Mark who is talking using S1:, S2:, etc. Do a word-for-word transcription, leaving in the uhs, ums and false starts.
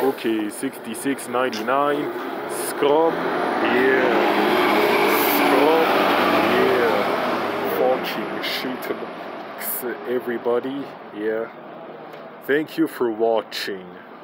S1: Okay, sixty-six ninety-nine. Scrub, yeah. Scrub, yeah. Fucking shit, everybody, yeah. Thank you for watching.